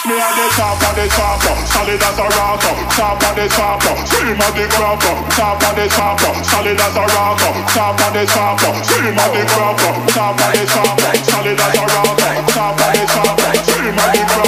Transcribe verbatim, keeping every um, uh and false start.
Me and the top of the chopper, solid as a rocker. Top of the chopper, scream of the cropper. Top of the chopper, solid as a rocker. Top of the chopper, scream of the cropper. Top of the chopper, solid as a rocker. Top of the chopper, scream of the cropper.